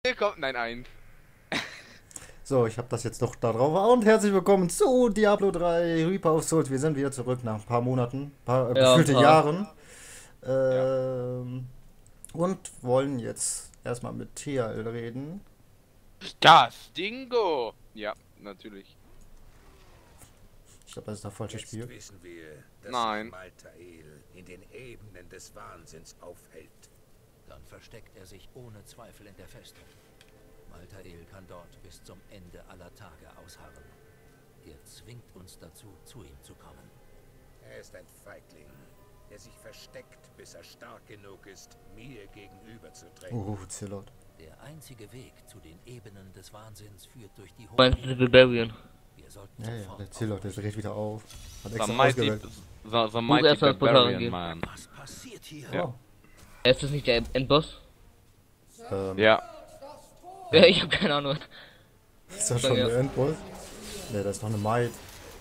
Hier kommt, nein, eins. So, ich habe das jetzt noch da drauf. Und herzlich willkommen zu Diablo 3 Reaper of Souls. Wir sind wieder zurück nach ein paar Monaten, Ja, ein gefühlte paar. Jahren. Ja. Und wollen jetzt erstmal mit Thial reden. Das Dingo! Ja, natürlich. Ich glaube, das ist das falsche Jetzt Spiel. wissen wir, dass Nein. sich Maltael in den Ebenen des Wahnsinns aufhält. Dann versteckt er sich ohne Zweifel in der Festung. Maltael kann dort bis zum Ende aller Tage ausharren. Er zwingt uns dazu, zu ihm zu kommen. Er ist ein Feigling, der sich versteckt, bis er stark genug ist, mir gegenüberzutreten. Zillot. Der einzige Weg zu den Ebenen des Wahnsinns führt durch die Meinst du Barbarian? Wir sollten Ja, ja, sofort der Zillot, der dreht wieder auf. Hat The extra Mighty, ausgewählt. the Mighty erst mal ins Portal Barbarian gehen. Man. Was passiert hier? Ja. Oh. Ist das nicht der Endboss? Ja. Ja, ich habe keine Ahnung. Ist das schon Ja. der Endboss? Ne, das ist noch eine Maid.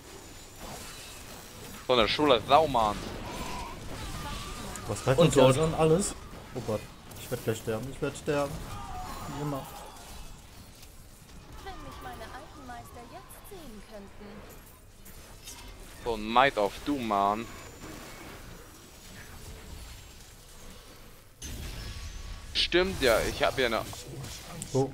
So eine Schule Saumann. Was greift Und uns alles tot. an? Alles? Oh Gott, ich werde gleich sterben. Ich werde sterben. Wie immer. Wenn mich meine alten Meister jetzt sehen könnten. So ein Might of Doom, Mann. Stimmt ja, ich habe ja noch. Oh.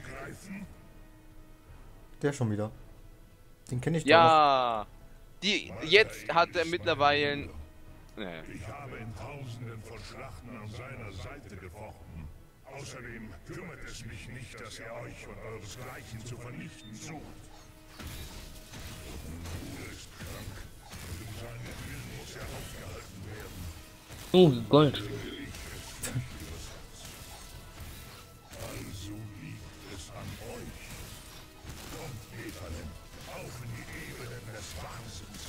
Der schon wieder. Den kenne ich doch. Ja! Die, jetzt hat er mittlerweile. Nee. Ich habe in Tausenden von Schlachten an seiner Seite gefochten. Außerdem kümmert es mich nicht, dass er euch und euresgleichen zu vernichten sucht. Er ist krank und in seinem Willen muss er aufgehalten werden. Gold. Also liegt es an euch. Kommt, Nephalem, auf in die Ebenen des Wahnsinns.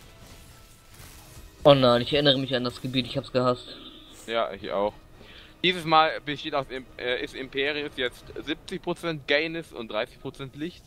Oh nein, ich erinnere mich an das Gebiet, ich hab's gehasst. Ja, ich auch. Dieses Mal besteht aus ist Imperius jetzt 70% Gaines und 30% Licht.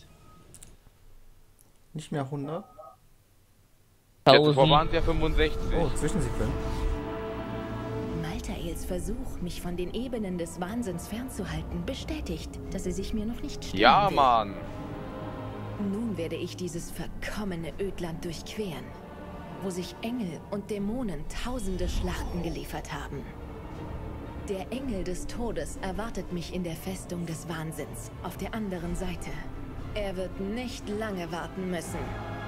Nicht mehr 100. Ja, zuvor 1000. waren es ja 65. Oh, Zwischensequenz. Maltaels Versuch, mich von den Ebenen des Wahnsinns fernzuhalten, bestätigt, dass er sich mir noch nicht stellen Ja, will. Mann. Nun werde ich dieses verkommene Ödland durchqueren, wo sich Engel und Dämonen tausende Schlachten geliefert haben. Der Engel des Todes erwartet mich in der Festung des Wahnsinns, auf der anderen Seite. Er wird nicht lange warten müssen.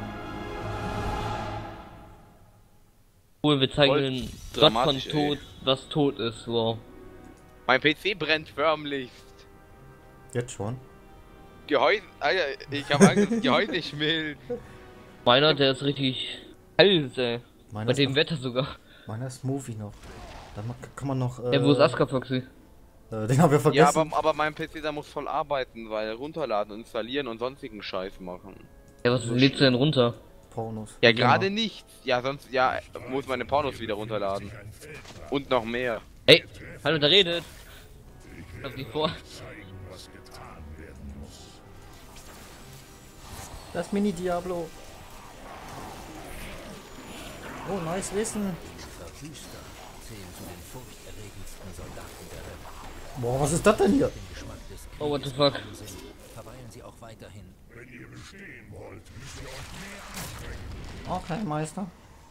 Cool, wir zeigen Voll den Gott von dramatisch, Tod, was tot ist, wow. Mein PC brennt förmlich. Jetzt schon. Gehäuse. Alter, ich habe Angst, das Gehäuse schmilzt. Meiner, der ist richtig heiß, ey. Meiner Bei ist, dem noch, Wetter sogar. meiner ist Movie noch. Da kann man noch. Ja, wo ist Aska Foxy? Den haben wir Ja, vergessen. aber mein PC, der muss voll arbeiten, weil runterladen, installieren und sonstigen Scheiß machen. Ja, was lädst du denn runter? Pornos. Ja, gerade nichts. Ja, sonst, ja, muss meine Pornos wieder runterladen. Und noch mehr. Ey, hallo, da redet. Lass dich vor. Zeigen, was getan werden muss. Das Mini-Diablo. Oh, nice Wissen. Verwüster zählen zu den furchterregendsten Soldaten der Welt. Boah, was ist das denn hier? Den Geschmack des Oh, what the Krieges fuck? gewohnt sind, verweilen sie auch weiterhin. Wenn ihr bestehen wollt, müsst ihr euch mehr anstrengen. Okay, Meister.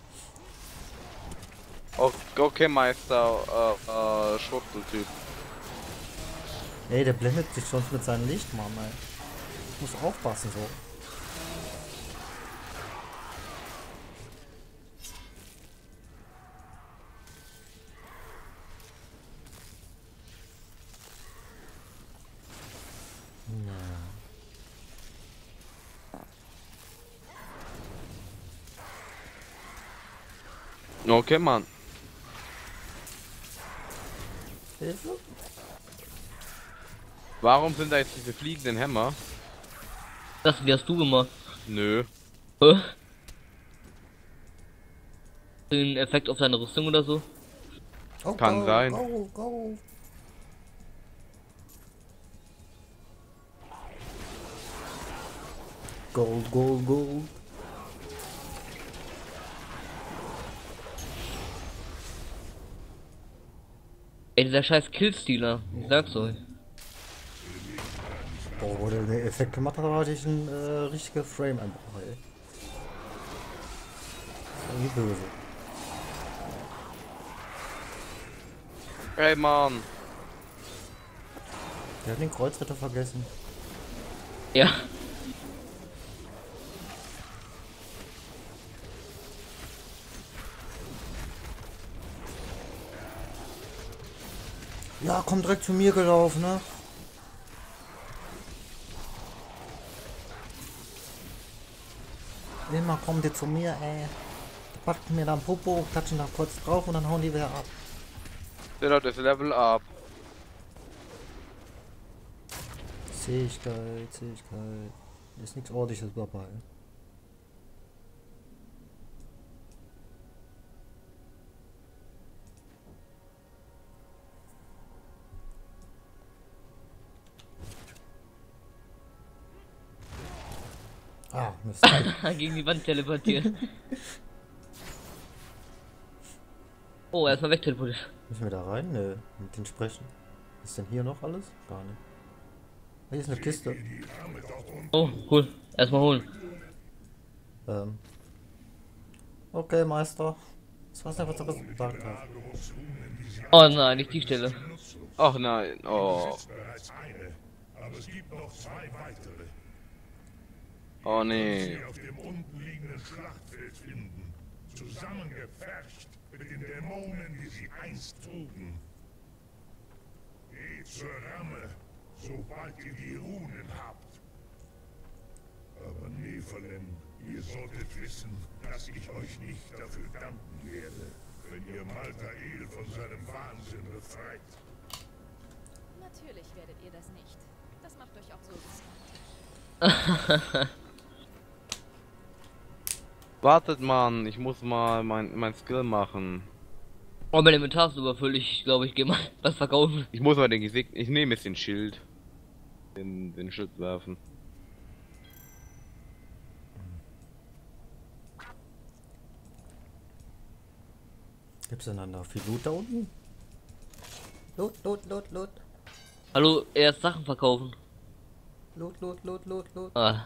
Okay, Meister, Schwuchteltyp. Ey, der blendet sich sonst mit seinem Licht, Mann, ey. Ich muss aufpassen, so. Okay, Mann. Hilfe? Warum sind da jetzt diese fliegenden Hämmer? Das, wie hast du gemacht? Nö. Hä? Den Effekt auf deine Rüstung oder so? Oh, Kann go, sein. Go, go. Gold, gold, gold. Ey, dieser scheiß Killstealer. Ich sag's euch. Boah, wo der den Effekt gemacht hat, hatte ich einen richtigen Frame-Einbruch, ey. Irgendwie böse. Ey, Mann. Der hat den Kreuzritter vergessen. Ja. Ja, komm direkt zu mir gelaufen, ne? Immer kommt ihr zu mir, ey. Die packen mir dann Popo, klatschen da kurz drauf und dann hauen die wieder ab. Der das Level up. Zähigkeit, Zähigkeit. Ist nichts ordentliches dabei. Ah, Mist. Gegen die Wand teleportiert. Oh, erstmal wegteleportiert. Müssen wir da rein? Ne, mit denen sprechen. Ist denn hier noch alles? Gar nicht. Hier ist eine Kiste. Oh, cool. Erstmal holen. Okay, Meister. Das war's einfach, was du gesagt hast. Oh nein, nicht die Stelle. Ach nein. Oh. Bereits eine, aber es gibt noch 2 weitere. Oh nee. Die auf dem unten liegenden Schlachtfeld finden, zusammengepfercht mit den Dämonen, die sie einst trugen. Geht zur Ramme, sobald ihr die Runen habt. Aber Nephalem, ihr solltet wissen, dass ich euch nicht dafür danken werde, wenn ihr Maltael von seinem Wahnsinn befreit. Natürlich werdet ihr das nicht. Das macht euch auch so riskant. Wartet, Mann. Ich muss mal mein Skill machen. Oh, mein Inventar ist überfüllt. Ich glaube, ich gehe mal was verkaufen. Ich muss mal den Gesicht. Ich nehme jetzt den Schild. Den Schild werfen. Gibt's denn dann da viel Loot da unten? Loot, Loot, Loot, Loot. Hallo, erst Sachen verkaufen. Loot, Loot, Loot, Loot, Loot. Ah.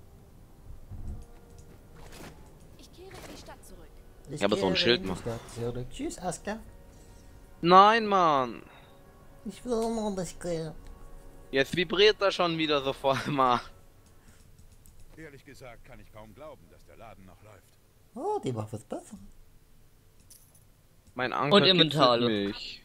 Ich kehre in die Stadt zurück. Ich habe so ein Schild noch. Tschüss, Aska. Nein, Mann. Ich will noch nicht gehen. Jetzt vibriert er schon wieder so voll mal. Ehrlich gesagt kann ich kaum glauben, dass der Laden noch läuft. Oh, die Waffe ist besser. Mein Anker Und Inventar. kitzelt mich.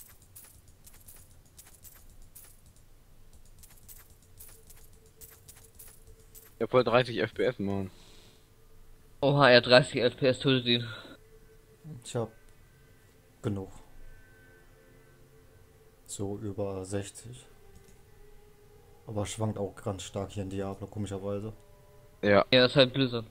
Ich hab voll 30 FPS, Mann. Oha, er hat 30 FPS, tötet ihn. Ich hab genug. So über 60. Aber schwankt auch ganz stark hier in Diablo, komischerweise. Ja. Ja, das ist halt Blizzard.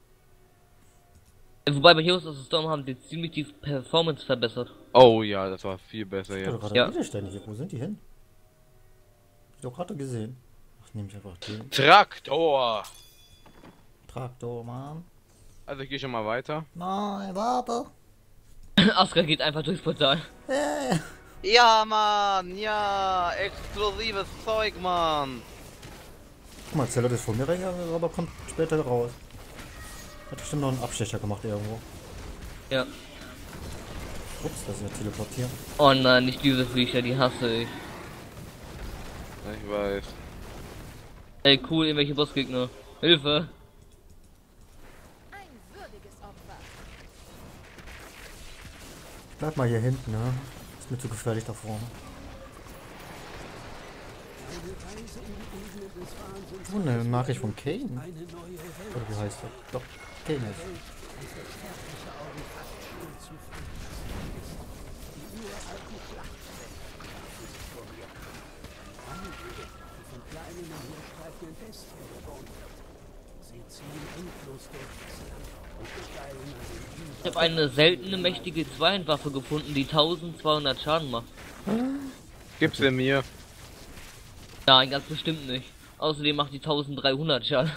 Wobei bei Heroes of the Storm haben die ziemlich die Performance verbessert. Oh ja, das war viel besser Ich hab jetzt. gerade Ja. Widerstände hier. Wo sind die hin? Hab ich doch gerade gesehen. Ach, nehme ich einfach den Traktor! Traktor, Mann. Also ich gehe schon mal weiter. Nein, warte. Aska geht einfach durchs Portal. Ja, Mann! Ja! Explosives Zeug, Mann! Guck mal, Zeller ist vor mir reingegangen, aber kommt später raus. Hat bestimmt noch einen Abstecher gemacht irgendwo. Ja. Ups, das ist ja teleportieren. Oh nein, nicht diese Viecher, die hasse ich. Ich weiß. Ey, cool, irgendwelche Bossgegner. Hilfe! Ein würdiges Opfer. Bleib mal hier hinten, ne? Ist mir zu gefährlich da vorne. Oh, eine Nachricht von Kane. Oder wie heißt er? Doch, Kane ist. Ich habe eine seltene mächtige Zweihandwaffe gefunden, die 1200 Schaden macht. Gib's dir mir. Nein, ganz bestimmt nicht. Außerdem macht die 1300 Schaden.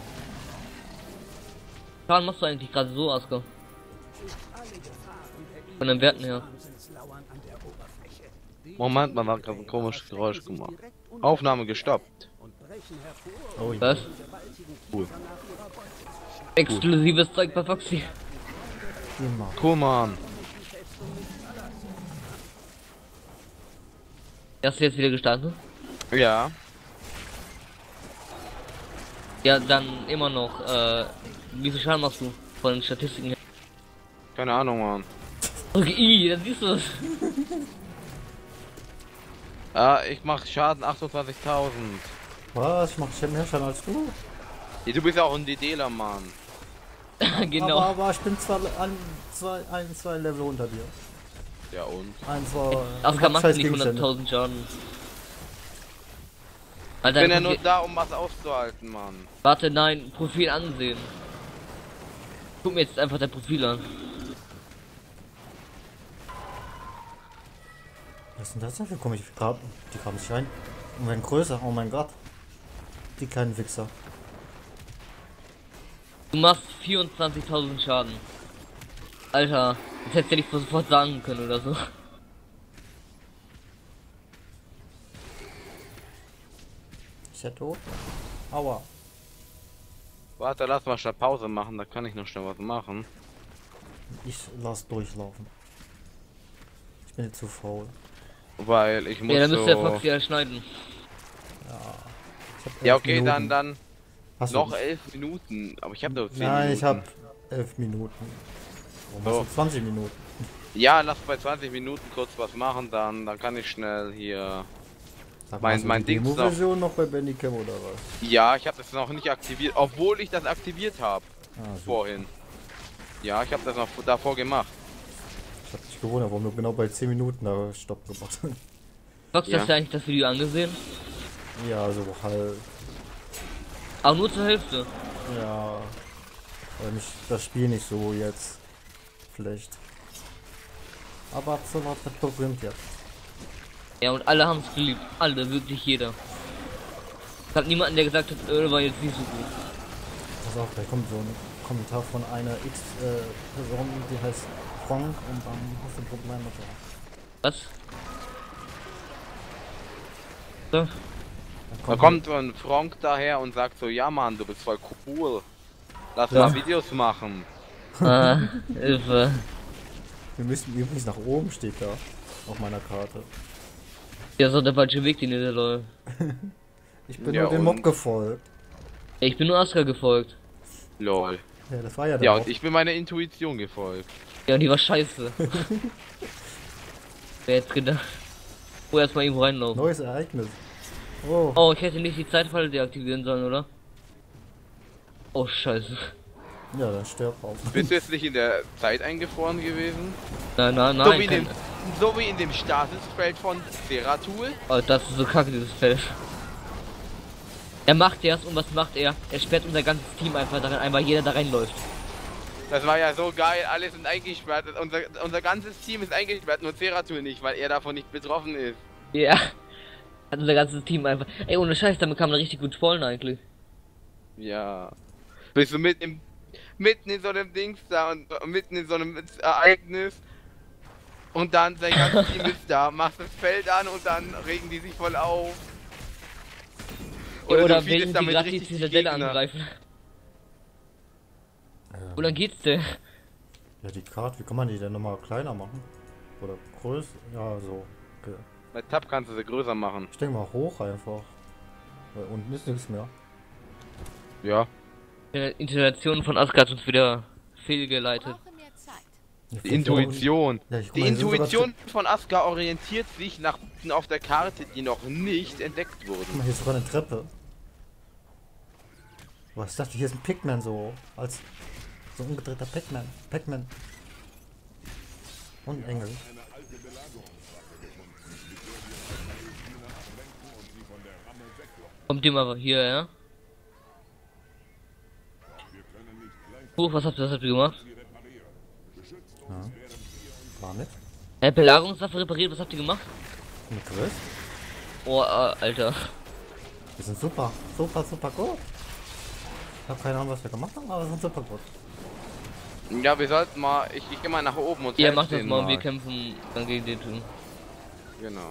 Schaden machst du eigentlich gerade so, Aska? Von den Werten her. Moment, man hat gerade ein komisches Geräusch gemacht. Aufnahme gestoppt. Oh, ja. Was? Cool. Exklusives Zeug bei Foxy. Immer. Cool, Mann. Hast du jetzt wieder gestartet? Ja. Ja, dann immer noch, wie viel Schaden machst du von den Statistiken her? Keine Ahnung, Mann. Okay, dann siehst du es. Ich mach Schaden 28.000. Was? Ich mach mehr Schaden als du? Ja, du bist ja auch ein DDler, Mann. Genau. Aber ich bin zwar zwei Level unter dir. Ja und? Aska macht scheiß nicht Gegenstände. 100.000 Schaden. Ich Alter, bin ja nur da, um was auszuhalten, Mann. warte, nein, Profil ansehen. Guck mir jetzt einfach dein Profil an. Was ist denn das denn für komische Graben? Die graben sich rein. Und werden größer, oh mein Gott. Die kleinen Wichser. Du machst 24.000 Schaden. Alter, das hättest du ja nicht sofort sagen können oder so. Ist er tot? Aua. Warte, lass mal schnell Pause machen, da kann ich noch schnell was machen. Ich lass durchlaufen. Ich bin jetzt zu faul. Weil ich muss Ja, dann müsste der so... Foxy ja schneiden. Ich hab Ja, 11 okay, Minuten. dann Hast du- noch 11 Minuten. Aber ich habe nur 10 Nein, Minuten. ich hab 11 Minuten. Warum So. hast du 20 Minuten? Ja, lass bei 20 Minuten kurz was machen, dann kann ich schnell hier... Sag Mein- hast du mein die Dings Demo-Version noch bei Bandicam oder was? Ja, ich habe das noch nicht aktiviert, obwohl ich das aktiviert habe Ah, so. vorhin. Ja, ich habe das noch davor gemacht. Ich hab dich gewundert, warum du genau bei 10 Minuten da Stopp gemacht hast. Foxy, Ja. hast du eigentlich das Video angesehen? Ja, so halt. Aber nur zur Hälfte. Ja. Weil mich das Spiel nicht so jetzt schlecht. Aber Absolut hat berühmt jetzt. Ja, und alle haben es geliebt. Alle, wirklich jeder. Es hat niemanden, der gesagt hat, war jetzt nicht so gut. Pass auf, da kommt so ein Kommentar von einer X-Person, die heißt Frank und dann hast du ein Problem mit der. Was? So. Da kommt so ein Frank daher und sagt so, ja Mann, du bist voll cool. Lass Ja. mal Videos machen. Hilfe. Wir müssen übrigens nach oben, steht da auf meiner Karte. Ja, so der falsche Weg, den ihr da läuft. Ich bin Ja, nur dem und? Mob gefolgt. Ich bin nur Aska gefolgt. Lol. Ja, das war ja der Ja, Mob. und ich bin meiner Intuition gefolgt. Ja, die war scheiße. Wer hätte gedacht? Oh, erstmal irgendwo reinlaufen. Neues Ereignis. Oh, Oh, ich hätte nicht die Zeitfalle deaktivieren sollen, oder? Oh, scheiße. ja, dann stirb auf. Bist du jetzt nicht in der Zeit eingefroren gewesen? Nein, nein, So wie, nein. in dem, so wie in dem Statusfeld von Seratul? Oh, das ist so kacke, dieses Feld. Er macht erst und was macht er? Er sperrt unser ganzes Team einfach darin ein, weil jeder da reinläuft. Das war ja so geil, alle sind eingesperrt. Unser ganzes Team ist eingesperrt, nur Seratul nicht, weil er davon nicht betroffen ist. Ja. Hat unser ganzes Team einfach. Ey, ohne Scheiß, damit kann man richtig gut trollen eigentlich. Ja. Bist du mitten in so einem Dings da und mitten in so einem Ereignis und dann sein ganzes Team ist da, machst das Feld an und dann regen die sich voll auf. Ja, oder du wenn feedest die gerade die richtig die Zitadelle Gegner. angreifen. Wo lang geht's denn? Ja, die Karte, wie kann man die denn nochmal kleiner machen? Oder größer? Ja, so. Okay. Mit Tab kannst du sie größer machen. Ich denke mal hoch einfach. Weil unten ist nichts mehr. Ja. Die Installation von Aska hat uns wieder fehlgeleitet. Brauche mehr Zeit. Ja, Die Intuition. Ja, ich guck Die mal, hier sind sogar Intuition von Aska orientiert sich nach unten auf der Karte, die noch nicht entdeckt Guck wurden. mal, hier ist sogar eine Treppe. Was ist das? Hier ist ein Pigman so. Als so umgedrehter Pac-Man. Pac-Man. Und ein Engel. Kommt ihr mal hier, ja? Was habt ihr gemacht? War mit. Belagerungswaffe repariert, was habt ihr gemacht? Mit Griff. Oh, Alter. Wir sind super. Super gut. Ich habe keine Ahnung, was wir gemacht haben, aber wir sind super gut. Ja, wir sollten mal, ich geh mal nach oben und Ihr helft macht das denen mal und wir kämpfen dann gegen den Typen. Genau.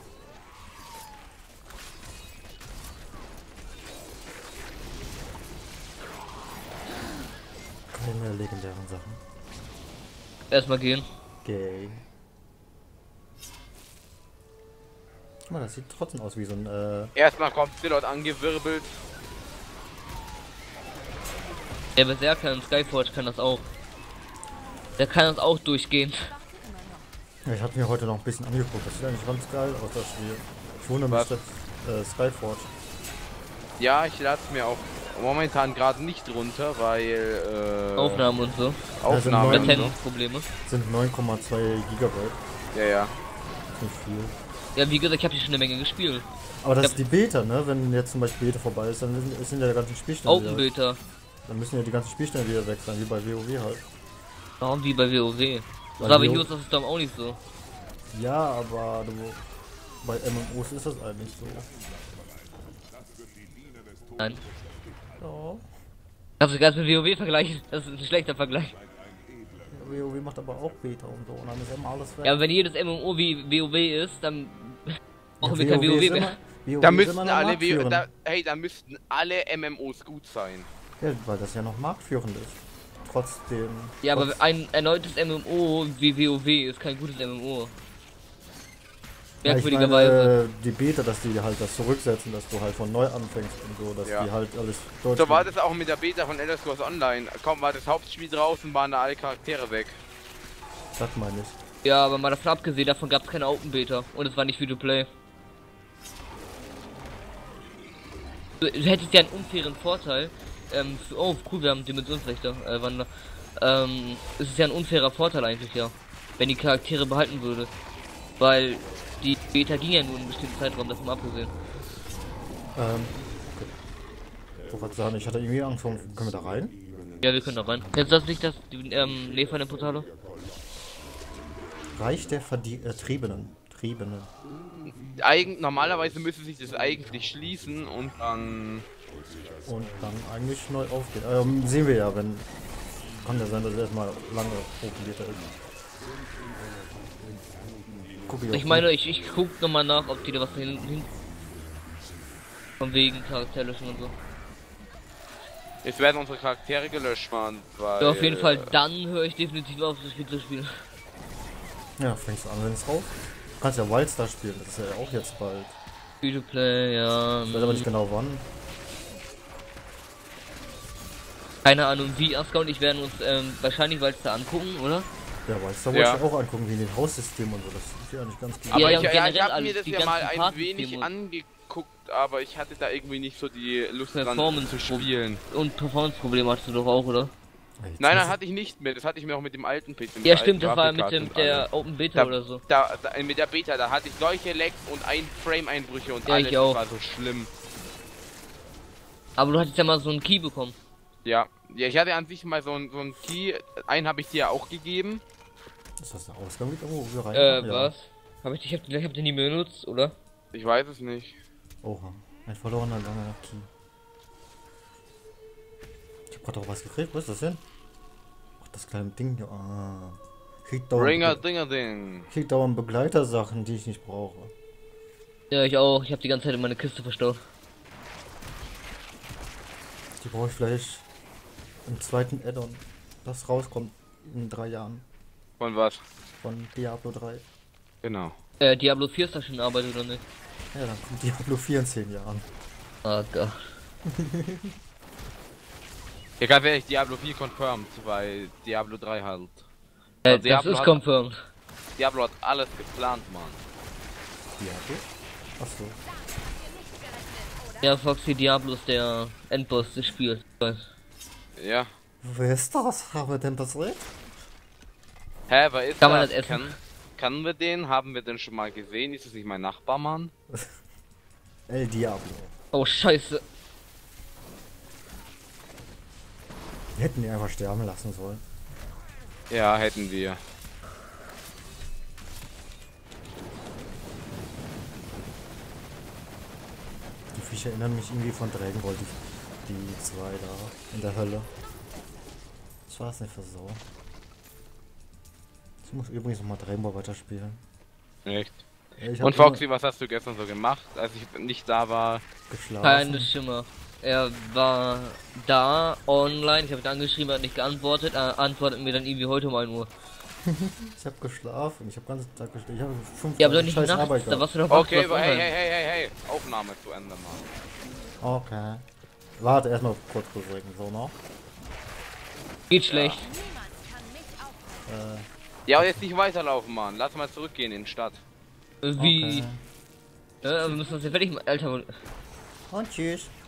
Keine legendären Sachen. Erstmal gehen. Okay. Guck mal, das sieht trotzdem aus wie so ein, Erstmal kommt Zillot angewirbelt. Der Berserker im Skyforge kann das auch. Der kann das auch durchgehen. Ja, ich habe mir heute noch ein bisschen angeguckt. Das sieht eigentlich ganz geil aus, das Spiel. Ich wundere mich, Was? dass Skyforge. Ja, ich lade mir auch momentan gerade nicht runter, weil Aufnahmen und so. Aufnahmen und so. Latenzprobleme. Sind 9,2 Gigabyte. Ja, ja. Ist nicht viel. Ja, wie gesagt, ich habe hier schon eine Menge gespielt. Aber das Ja. ist die Beta, ne? Wenn jetzt zum Beispiel Beta vorbei ist, dann sind ja die ganzen Spielstände Open wieder, Beta. dann müssen ja die ganzen Spielstände wieder weg sein, wie bei WoW halt. Warum wie bei WoW? Bei Das war bei WoW Heroes of the Storm auch nicht so. Ja, aber bei MMOs ist das eigentlich so. Nein. Ja. Kannst du ganz mit WoW vergleichen? Das ist ein schlechter Vergleich. WoW macht aber auch Beta und so und dann ist immer alles weg. Ja, aber wenn jedes MMO wie WoW ist, dann brauchen wir Ja, kein WoW ist mehr. immer- WoW Da ist müssten immer noch alle marktführend. da müssten alle MMOs gut sein. Ja, weil das ja noch marktführend ist. Trotzdem. Ja, aber trotz- ein erneutes MMO wie WoW ist kein gutes MMO. Ja, ich Merkwürdigerweise. meine, die Beta, dass die halt das zurücksetzen, dass du halt von neu anfängst und so, dass Ja. die halt alles deutsch. So war das auch mit der Beta von Elder Scrolls Online. Kaum war das Hauptspiel draußen, waren da alle Charaktere weg. Das meine ich. Ja, aber mal davon abgesehen, davon gab es keine Open Beta. Und es war nicht Free-to-Play. Du hättest ja einen unfairen Vorteil. Oh, cool, wir haben Dimensionswächter. Wander. Es ist ja ein unfairer Vorteil eigentlich, ja. Wenn die Charaktere behalten würde. Weil die Beta ging ja nur einen bestimmten Zeitraum, davon abgesehen. Okay. Ich wollte sagen, ich hatte irgendwie Angst vor. Können wir da rein? Ja, wir können da rein. Jetzt das nicht das, die, Nähe von den Portale? Reich der Triebenen. Normalerweise müsste sich das eigentlich schließen und dann. Und dann eigentlich neu aufgehen. Sehen wir ja, wenn. Kann ja sein, dass es erstmal lange hochgelebt ist. Guck Ich meine, ich guck nochmal nach, ob die da was hin. Von wegen Charakterlöschung und so. Jetzt werden unsere Charaktere gelöscht, Mann. Weil, Ja, auf jeden Fall, dann höre ich definitiv auf, das Spiel zu spielen. Ja, fängst du an, wenn es raus. Du kannst ja Wildstar spielen, das ist ja auch jetzt bald. Free-to-play, ja. Ich weiß aber nicht genau wann. Keine Ahnung, wie Aska und ich werden uns wahrscheinlich Wildstar angucken, oder? Ja, Wildstar wollte Ja. ich auch angucken, wie in den Haussystem und so. Das ist ja nicht ganz gut. Aber Ja, ich, und ja, generell ich habe alles, mir das die ja mal ganzen ein Partysysteme wenig und- angeguckt, aber ich hatte da irgendwie nicht so die Lust dran Performance zu spielen. Und Performance-Probleme hast du doch auch, oder? Jetzt Nein, muss das hatte ich nicht mehr. Das hatte ich mir auch mit dem alten PC. mit Ja, der stimmt, alten das war mit Grafikkarte dem und der allem. Open Beta oder so. Mit der Beta, da hatte ich solche Lags und ein Frame-Einbrüche und Ja, alles. ich auch. Das war so schlimm. Aber du hattest ja mal so einen Key bekommen. Ja, ich hatte an sich mal so einen Key. Einen habe ich dir ja auch gegeben. Ist das der Ausgang wieder, wo wir rein? Was? Ich hab den nie benutzt, oder? Ich weiß es nicht. Oha, ein verlorener langer Key. Ich hab grad auch was gekriegt, wo ist das denn? Ach, das kleine Ding hier. Ah. Kriegt Ringer dauernd, Dinger Ding. kriegt dauernd Begleitersachen, die ich nicht brauche. Ja, ich auch. Ich habe die ganze Zeit in meine Kiste verstaut. Die brauche ich vielleicht im zweiten Add-on, das rauskommt in 3 Jahren Von was? von Diablo 3. Genau. Diablo 4 ist da schon in Arbeit, oder nicht? Ja, dann kommt Diablo 4 in 10 Jahren. Ah, Gott. Ja, ganz ehrlich, Diablo 4 confirmed, weil Diablo 3 halt. Das Diablo ist hat- confirmed. Diablo hat alles geplant, Mann. Diablo? Achso. Ja, Foxy Diablo ist der Endboss des Spiels. Ja. Wer ist das? Haben wir denn das recht? Hä, wer ist Kann man das? das essen? Kennen wir den? Haben wir den schon mal gesehen? Ist das nicht mein Nachbarmann? El Diablo. Oh, scheiße. Wir hätten ihn einfach sterben lassen sollen. Ja, hätten wir. Die Viecher erinnern mich irgendwie von Dragon Ball, die zwei da in der Hölle. Das war es nicht für so. Ich muss übrigens noch mal Rainbow weiterspielen. Echt? Ich hab Und Foxy, was hast du gestern so gemacht, als ich nicht da war? geschlafen. Keine Schimmer. Er war da online, ich habe ihn angeschrieben, er hat nicht geantwortet, er antwortet mir dann irgendwie heute um 1 Uhr. Ich habe geschlafen, ich habe den ganzen Tag geschlafen. Ich habe 5 Ja, aber doch nicht scheiß nachts, Arbeit da gehabt. warst du doch wach, Okay, was online. hey, Aufnahme zu Ende machen. Okay. Warte, erstmal kurz beruhigen, so noch. Geht schlecht. Ja, jetzt nicht weiterlaufen, Mann. Lass mal zurückgehen in die Stadt. Wie? Okay. Ja, wir müssen uns ja fertig machen, Alter. Und tschüss.